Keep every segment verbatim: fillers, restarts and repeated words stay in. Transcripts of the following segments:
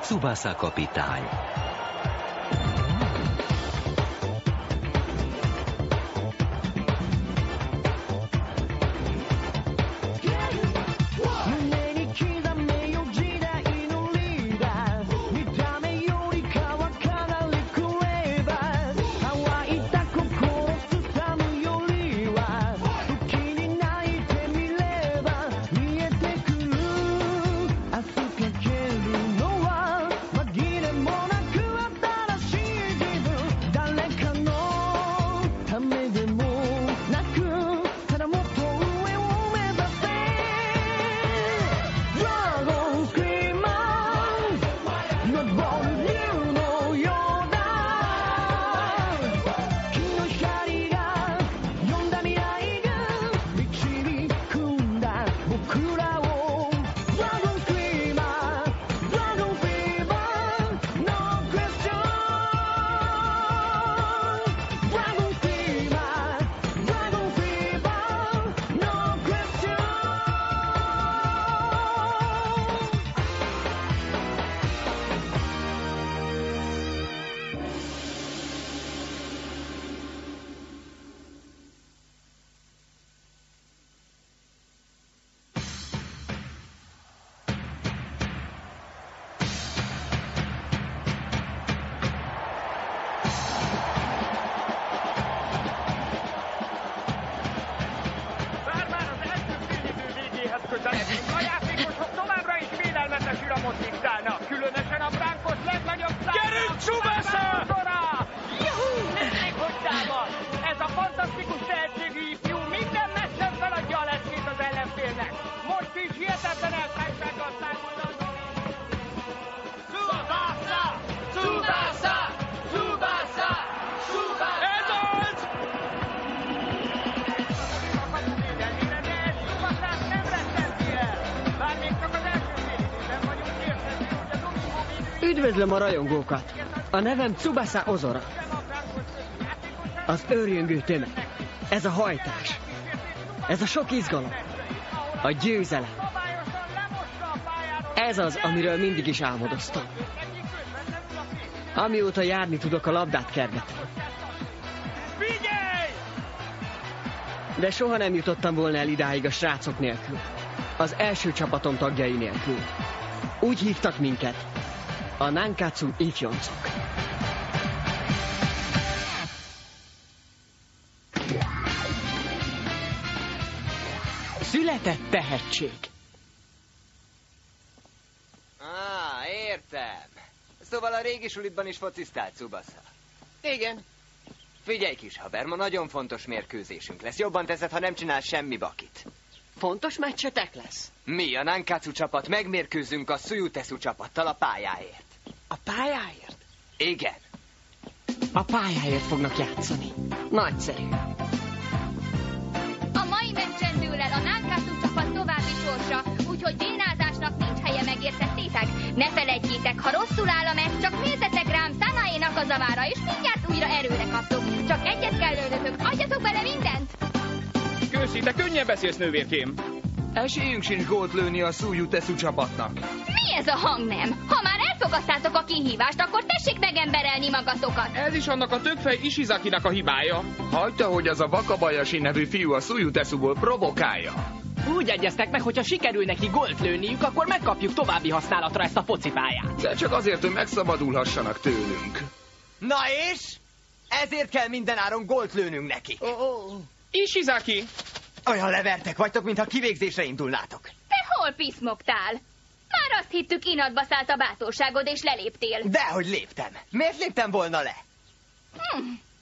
Tsubasa kapitány. A játékosok továbbra is félelmetes üramot diktálnak, különösen a Brankos legnagyobb száma. Gyerünk, Tsubasa! Juhú, nézzék, hogy támad! Ez a fantasztikus tehetségű ifjú minden meccsen feladja a leszkét az ellenfélnek. Most is hihetetlen elszállsággal számolnak. Tsubasa! Tsubasa! Tsubasa! Tsubasa! Ez az! Üdvözlöm a rajongókat! A nevem Tsubasa Ozora. Az őrjöngő tömeg. Ez a hajtás. Ez a sok izgalom. A győzelem. Ez az, amiről mindig is álmodoztam. Amióta járni tudok, a labdát kergetem. De soha nem jutottam volna el idáig a srácok nélkül. Az első csapatom tagjai nélkül. Úgy hívtak minket. A Nankatsu ifjoncok. Született tehetség. Á, értem. Szóval a régi sulitban is fociztál, Tsubasa. Igen. Figyelj, kis haver, ma nagyon fontos mérkőzésünk lesz. Jobban teszed, ha nem csinál semmi bakit. Fontos meccsetek lesz? Mi, a Nankatsu csapat, megmérkőzünk a Tsuyutesu csapattal a pályáért. A pályáért? Igen. A pályáért fognak játszani. Nagyszerű. A mai meccsen dől el a Nankatsu csapat további sorsa, úgyhogy bénázásnak nincs helye, megértettétek? Ne felejtjétek, ha rosszul áll a meccs, csak nézzetek rám Sanae-nak a zavára, és mindjárt újra erőre kaptok. Csak egyet kell lőnötök, adjatok bele mindent! Köszi, te könnyen beszélsz, nővérkém. Esélyünk sincs gólt lőni a Tsuyutesu csapatnak. Mi ez a hangnem? Ha már elfogadtátok a kihívást, akkor tessék megemberelni magatokat. Ez is annak a többfej Ishizakinak a hibája. Hagyta, hogy az a Wakabayashi nevű fiú a Tsuyutesuból provokálja. Úgy egyeztek meg, hogyha sikerül neki gólt lőniük, akkor megkapjuk további használatra ezt a focipályát. De csak azért, hogy megszabadulhassanak tőlünk. Na és? Ezért kell mindenáron gólt lőnünk neki. Oh, oh. Ishizaki! Olyan levertek vagytok, mintha kivégzésre indulnátok. Te hol piszmogtál? Már azt hittük, inadba szállt a bátorságod, és leléptél. Dehogy léptem. Miért léptem volna le? Hm.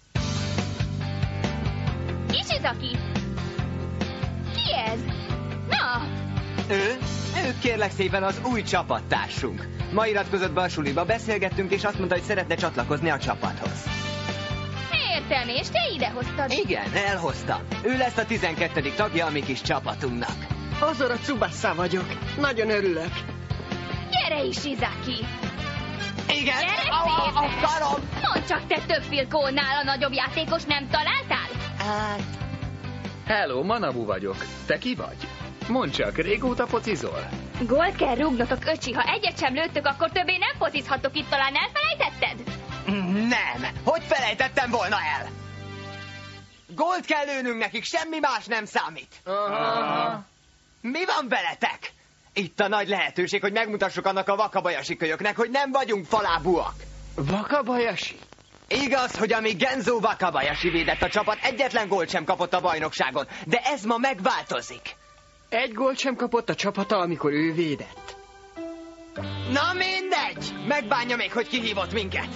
Ishizaki! Ki ez? Na! Ő? Ő kérlek szépen az új csapattársunk. Ma iratkozott be a suliba, beszélgettünk, és azt mondta, hogy szeretne csatlakozni a csapathoz. Értem, és te idehoztad. Igen, elhoztam. Ő lesz a tizenkettedik tagja a mi kis csapatunknak. Ozora Tsubasa vagyok. Nagyon örülök. Gyere, Ishizaki! Igen? Gyere a, a, a szépen! karom! Mondd csak, te több filkónál a nagyobb játékos nem találtál? Hát... Hello, Manabu vagyok. Te ki vagy? Mondd csak, régóta focizol? Gólt kell rúgnotok, öcsi. Ha egyet sem lőttök, akkor többé nem focizhattok itt, talán elfelejtetted? Nem! Hogy felejtettem volna el? Gólt kell lőnünk nekik, semmi más nem számít. Aha. Mi van veletek? Itt a nagy lehetőség, hogy megmutassuk annak a Wakabayashi kölyöknek, hogy nem vagyunk falábúak. Wakabayashi? Igaz, hogy amíg Genzo Wakabayashi védett, a csapat egyetlen gólt sem kapott a bajnokságon, de ez ma megváltozik. Egy gólt sem kapott a csapata, amikor ő védett. Na mindegy! Megbánja még, hogy kihívott minket.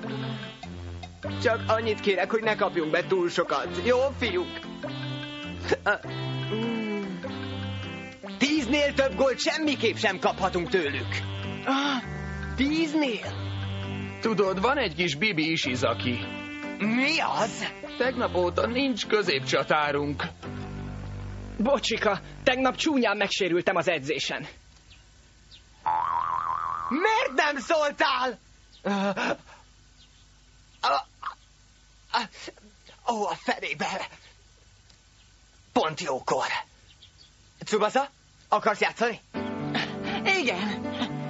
Csak annyit kérek, hogy ne kapjunk be túl sokat. Jó, fiúk? Tíznél több gólt semmiképp sem kaphatunk tőlük. Ah, tíznél? Tudod, van egy kis Bibi Ishizaki. Mi az? Tegnap óta nincs középcsatárunk. Bocsika, tegnap csúnyán megsérültem az edzésen. Miért nem szóltál? Ó, a fenébe. Pont jókor. Tsubasa, akarsz játszani? Igen.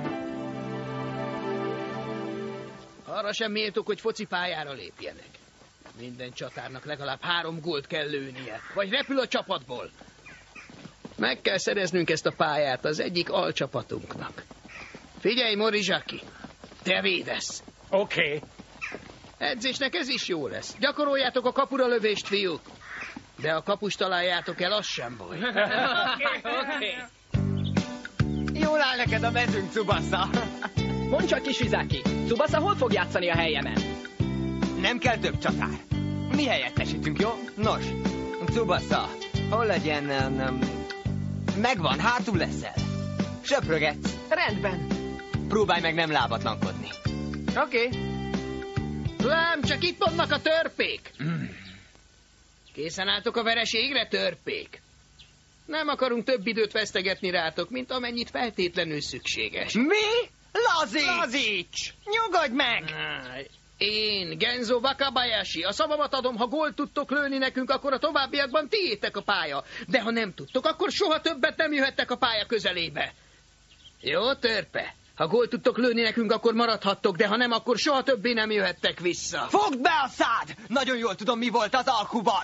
Arra sem méltók, hogy focipályára lépjenek. Minden csatárnak legalább három gólt kell lőnie, vagy repül a csapatból. Meg kell szereznünk ezt a pályát az egyik alcsapatunknak. Figyelj, Morizsaki, te védesz. Oké. Okay. Edzésnek ez is jó lesz. Gyakoroljátok a kapura lövést, fiúk. De a kapust találjátok el, az sem baj. Oké, oké. Jól áll neked a mezőnk, Tsubasa. Mondd csak, Ishizaki, Tsubasa hol fog játszani a helyemen? Nem kell több csatár. Mi helyettesítünk, jó? Nos, Tsubasa, hol legyen... Um, megvan, hátul leszel. Söprögetsz. Rendben. Próbálj meg nem lábatlankodni. Oké. Okay. Lám, csak itt vannak a törpék. Mm. Készen álltok a vereségre, törpék? Nem akarunk több időt vesztegetni rátok, mint amennyit feltétlenül szükséges. Mi? Lazíts! Lazíts! Nyugodj meg! Én, Genzo Wakabayashi, a szavamat adom, ha gólt tudtok lőni nekünk, akkor a továbbiakban tiétek a pálya. De ha nem tudtok, akkor soha többet nem jöhettek a pálya közelébe. Jó, törpe? Ha gólt tudtok lőni nekünk, akkor maradhattok, de ha nem, akkor soha többé nem jöhettek vissza. Fogd be a szád! Nagyon jól tudom, mi volt az alkuban.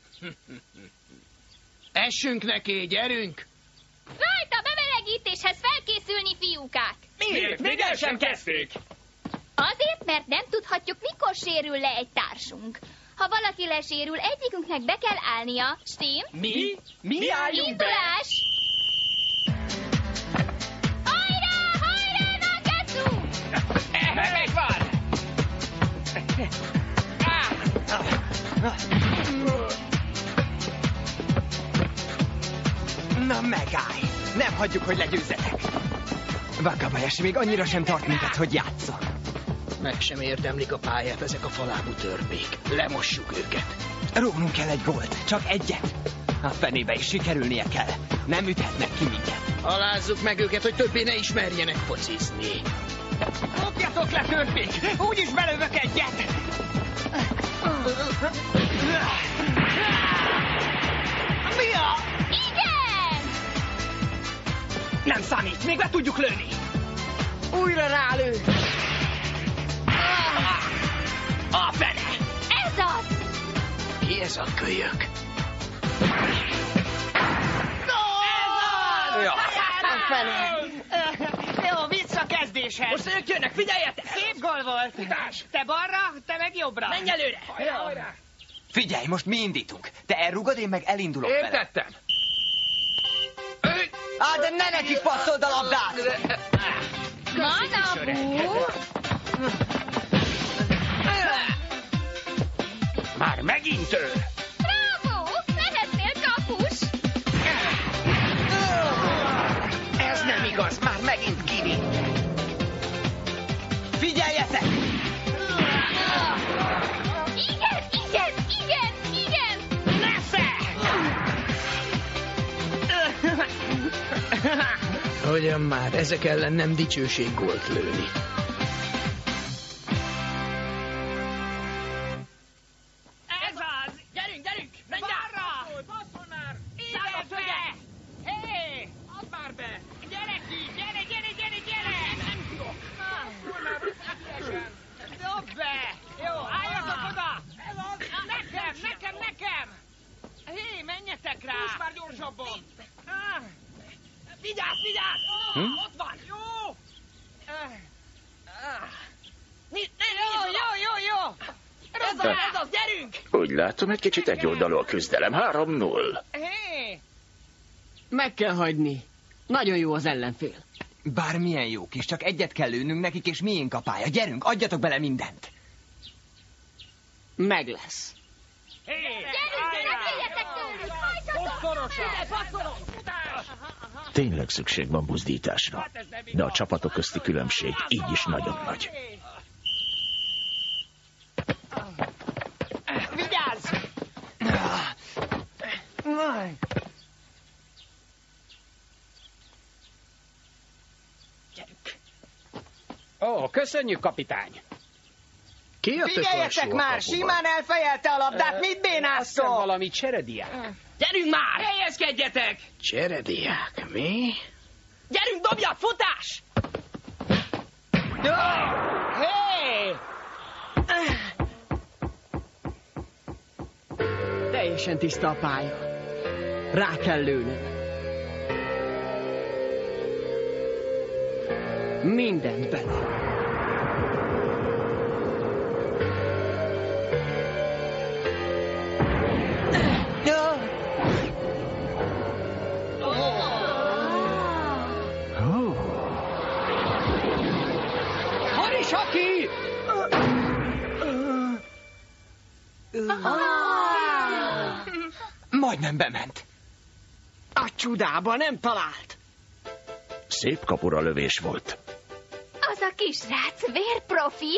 Essünk neki, gyerünk! Rajta bemelegítéshez felkészülni, fiúkák! Miért? Még el sem kezdték. Azért, mert nem tudhatjuk, mikor sérül le egy társunk. Ha valaki lesérül, egyikünknek be kell állnia. Stím? Mi? Mi álljunk be? Indulás! Hajrá, hajrá, Nankatsu! Megvan! Na megállj! Nem hagyjuk, hogy legyőzzetek! Wakabayashi még annyira sem tart minket, hogy játszon. Meg sem érdemlik a pályát ezek a falábú törpék. Lemossuk őket. Rúgnunk kell egy gólt, csak egyet. A fenébe is sikerülnie kell. Nem üthetnek ki minket. Alázzuk meg őket, hogy többé ne ismerjenek focizni. Fogjatok le, törpék! Úgyis belövök egyet! Mi a... Igen! Nem számít, még le tudjuk lőni. Újra rálő. A fene! Ez az! Ki ez a kölyök? Ja. A fene! Jó, visszakezdéshez! Most ők jönnek, figyeljetek! Szép gól volt! Futás! Te balra, te meg jobbra! Menj előre! Hajrá, hajrá! Figyelj, most mi indítunk. Te elrugod, én meg elindulok vele. Értettem. Á, de ne nekik passzold a labdát! Manabu! Már megint ő! Bravo! Lehetnél kapus! Ez nem igaz, már megint Kini! Figyeljetek! Igen, igen, igen, igen! Nesze! Hogyan már, ezek ellen nem dicsőség gólt lőni. Ez az! Gyerünk, gyerünk! Menj arra! Passzol már! Szállj be! Hé! Vigyázz, vigyázz! Hm? Ott van! Jó! Nyit, ne, jó, jó, jó, jó! Ez az, ez az, gyerünk! Úgy látom, egy kicsit egyoldalú a küzdelem. három null. Hé! Meg kell hagyni. Nagyon jó az ellenfél. Bármilyen jók is, csak egyet kell lőnünk nekik, és miénk a pálya. Gyerünk, adjatok bele mindent. Meg lesz. Hé! Gyerünk, ne féljetek tőlük! Hajtsatok! Tényleg szükség van buzdításra. De a csapatok közti különbség így is nagyon nagy. Vigyázz! Gyerünk! Ó, köszönjük, kapitány! Ki a tök Figyeljetek alsó a már, kapuban? simán elfejelte a labdát, mit Aztán bénáztok? valami cserediák. Gyerünk már! Helyezkedjetek! Cserediák, mi? Gyerünk, dobja, futás! Hé! Teljesen tiszta a pálya. Rá kell lőnöm. Mindent bele. Morisaki! Majdnem bement. A csudába nem talált. Szép kapura lövés volt. Az a kisrác vérprofi.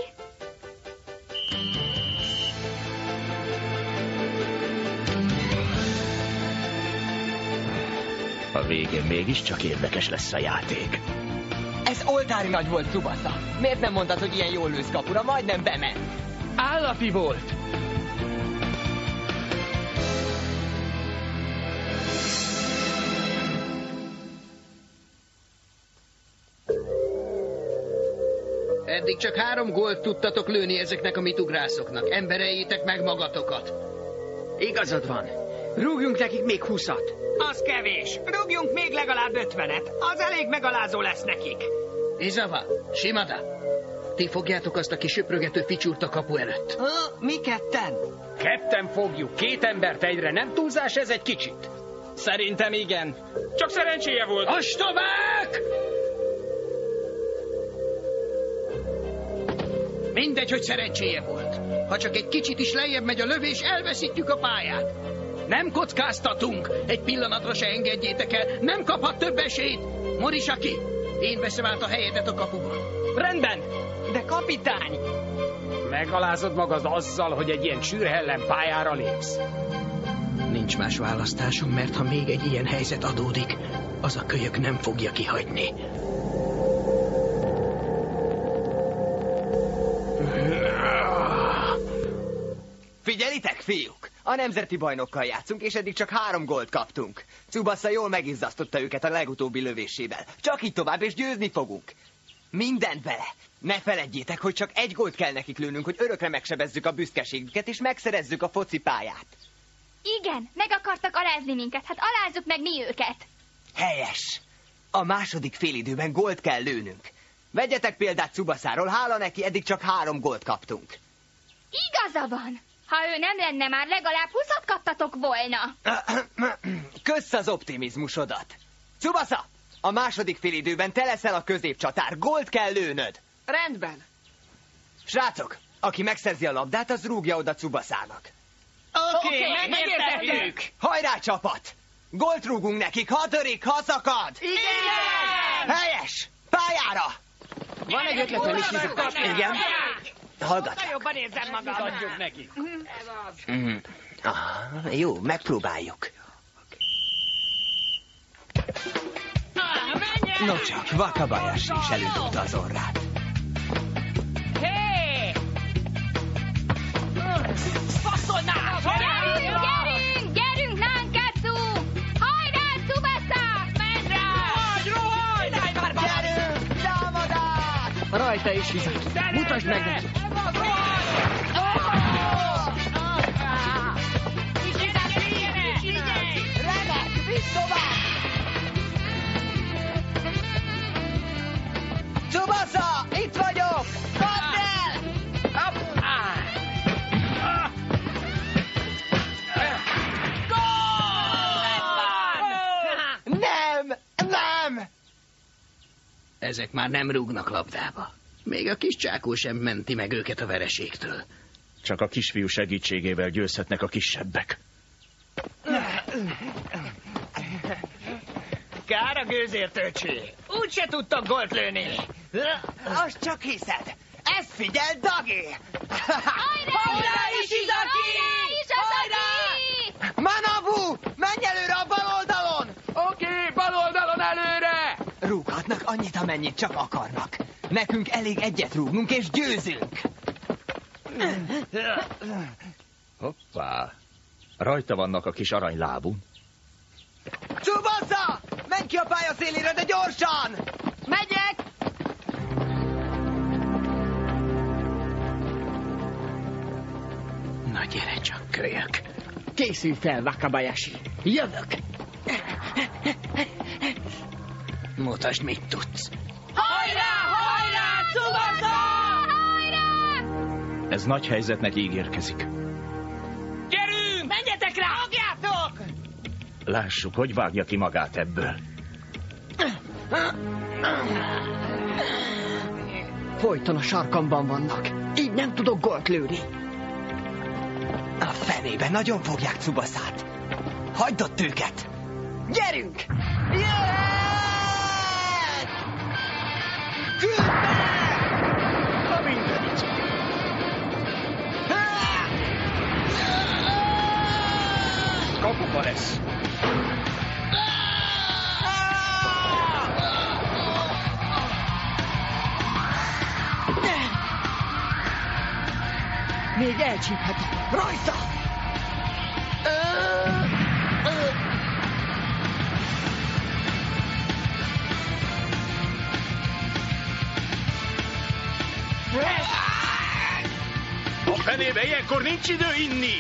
A végén mégiscsak érdekes lesz a játék. Ez oltári nagy volt, Tsubasa. Miért nem mondtad, hogy ilyen jól lősz kapura? Majdnem bement. Állapi volt! Eddig csak három gólt tudtatok lőni ezeknek a mitugrászoknak. Embereitek meg magatokat. Igazad van. Rúgjunk nekik még húszat. Az kevés. Rúgjunk még legalább ötvenet. Az elég megalázó lesz nekik. Izawa, Shimada, ti fogjátok azt a kis söprögető ficsúrt a kapu előtt. Ha, mi ketten? Ketten fogjuk, két embert egyre, nem túlzás ez egy kicsit? Szerintem igen. Csak szerencséje volt. Ostobák! Mindegy, hogy szerencséje volt. Ha csak egy kicsit is lejjebb megy a lövés, elveszítjük a pályát. Nem kockáztatunk. Egy pillanatra se engedjétek el. Nem kaphat több esélyt. Morisaki, én veszem át a helyedet a kapuban. Rendben. De kapitány! Megalázod magad azzal, hogy egy ilyen csűrhellen pályára lépsz. Nincs más választásom, mert ha még egy ilyen helyzet adódik, az a kölyök nem fogja kihagyni. Figyelitek, fiúk! A nemzeti bajnokkal játszunk, és eddig csak három gólt kaptunk. Tsubasa jól megizzasztotta őket a legutóbbi lövésével. Csak így tovább, és győzni fogunk. Mindent bele. Ne feledjétek, hogy csak egy gólt kell nekik lőnünk, hogy örökre megsebezzük a büszkeségüket, és megszerezzük a focipályát. Igen, meg akartak alázni minket, hát alázzuk meg mi őket. Helyes! A második félidőben gólt kell lőnünk. Vegyetek példát Tsubasáról, hála neki, eddig csak három gólt kaptunk. Igaza van. Ha ő nem lenne, már legalább húszat kaptatok volna. Kösz az optimizmusodat. Tsubasa, a második félidőben te leszel a középcsatár, gólt kell lőnöd. Rendben. Srácok, aki megszerzi a labdát, az rúgja oda Tsubasának. Oké, okay, megértettük. Hajrá, csapat! Gólt rúgunk nekik, ha törik, ha szakad! Igen! Helyes! Pályára! Van egy ötletem is, Igen? Hallgatlak. Jobban érzem magam. Adjuk neki. Ez az. Mm. Ah, jó, megpróbáljuk. Ah, menjen! No csak, Wakabayashi is elütötte az orrát. Hé! Passzolnál! Gyerünk, gyerünk, gyerünk, Nankatsu! Hajrá, Tsubasa! Menj rá! Rohanj, rohanj! Állj már, Gyerünk, támadás! Rajta is Izaki. Mutasd meg neki. Remek, vidd tovább! Tsubasa! Itt vagyok! Kapd el! Nem! Nem! Ezek már nem rúgnak labdába. Még a kis csákó sem menti meg őket a vereségtől. Csak a kisfiú segítségével győzhetnek a kisebbek. Kár a gőzért, öcsé. Úgy se tudtak gólt lőni. Azt csak hiszed. Ezt figyel, Dagi! Hajrá, Ishizaki! Hajrá! Manabu! Menj előre a bal oldalon! Oké, okay, bal oldalon előre! Rúghatnak annyit, amennyit csak akarnak. Nekünk elég egyet rúgnunk, és győzünk. Hoppá. Rajta vannak a kis aranylábunk. Tsubasa! Menj ki a pálya szélére, de gyorsan! Megyek! Na gyere csak, kölyök. Készülj fel, Wakabayashi. Jövök. Mutasd, mit tudsz. Hajrá, hajrá, Tsubasa! Hajrá! Ez nagy helyzetnek ígérkezik. Gyerünk! Menjetek rá! Fogjátok! Lássuk, hogy vágja ki magát ebből. Folyton a sarkamban vannak. Így nem tudok gólt lőni. A fenébe nagyon fogják Tsubasát. Hagyd ott őket! Gyerünk! Jöhet! Küld meg! A mindenit! Kapuka lesz! Még elcsíphet. Rajta! A fenébe ilyenkor nincs idő inni!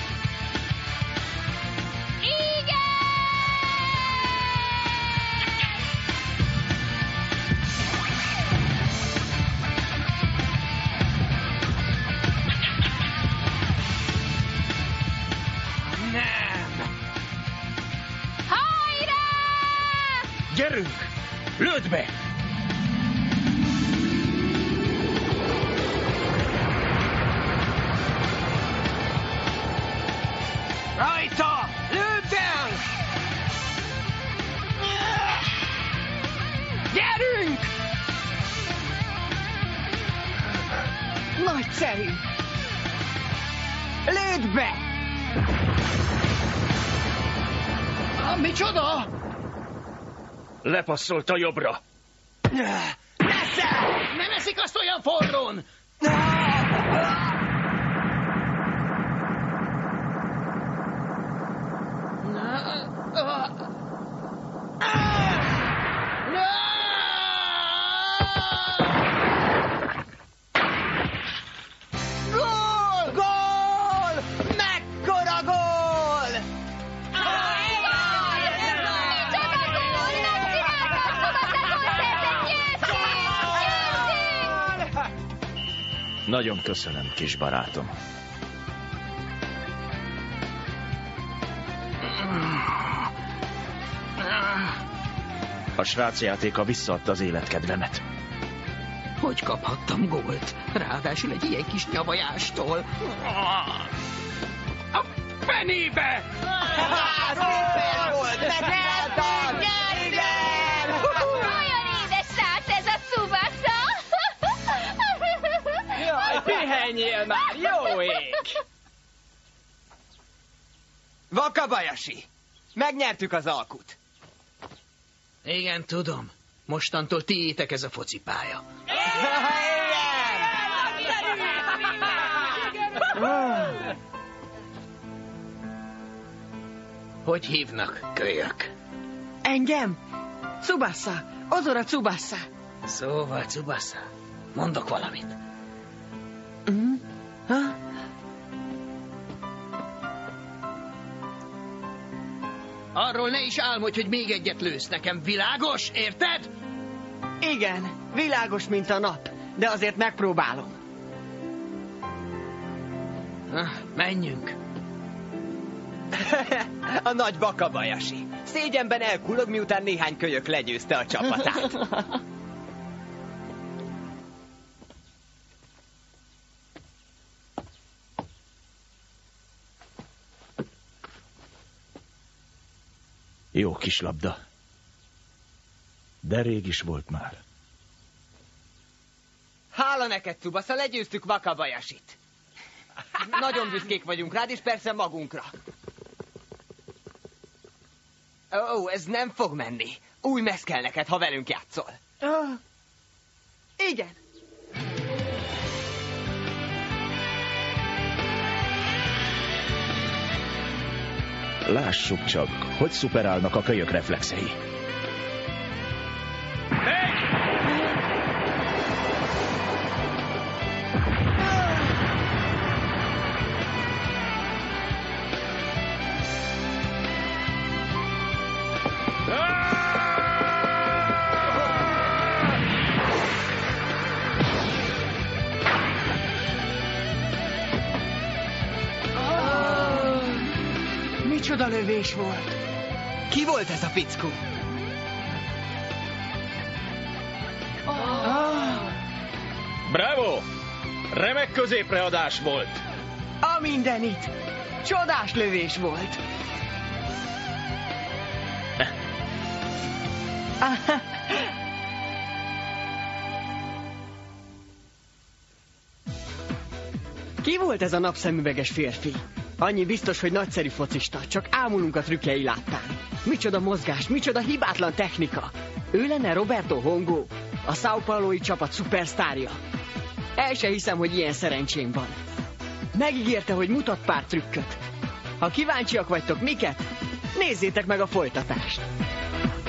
Gyerünk! Lőd be! Rajta! Lőd el! Gyerünk! Nagyszerű! Lőd be! Ah, micsoda? Lepasszolta jobbra. Nesze! Nem eszik azt olyan forrón! Gól! Gól! Mekkora gól! Nagyon köszönöm, kis barátom. A srácjátéka visszaadta az életkedvemet. Hogy kaphattam gólt? Ráadásul egy ilyen kis nyavajástól. A fenébe! Szuper volt! Megcsináltad! Igen! Olyan édes srác ez a Tsubasa! Jaj, pihenjél már, jó ég! Wakabayashi! Megnyertük az alkut! Igen, tudom. Mostantól tiétek ez a focipálya. Hogy hívnak, kölyök? Engem? Tsubasa. Ozora Tsubasa. Szóval, Tsubasa, mondok valamit. Mm? Ha? Arról ne is álmodj, hogy még egyet lősz nekem, világos? Érted? Igen, világos, mint a nap, de azért megpróbálom. Na, menjünk. A nagy Wakabayashi. Szégyenben elkullog, miután néhány kölyök legyőzte a csapatát. Jó kis labda. De rég is volt már. Hála neked, Tsubasa, legyőztük Wakabayashit. Nagyon büszkék vagyunk rád, és persze magunkra. Ó, oh, ez nem fog menni. Új mez kell neked, ha velünk játszol. Uh, igen. Lássuk csak, hogy szuperálnak a kölyök reflexei. Micsoda lövés volt! Ki volt ez a fickó? Oh. Bravo! Remek középreadás volt! A mindenit! Csodás lövés volt! Ki volt ez a napszemüveges férfi? Annyi biztos, hogy nagyszerű focista, csak ámulunk a trükkjei láttán. Micsoda mozgás, micsoda hibátlan technika. Ő lenne Roberto Hongo, a São Paulo-i csapat szupersztárja. El se hiszem, hogy ilyen szerencsém van. Megígérte, hogy mutat pár trükköt. Ha kíváncsiak vagytok miket, nézzétek meg a folytatást.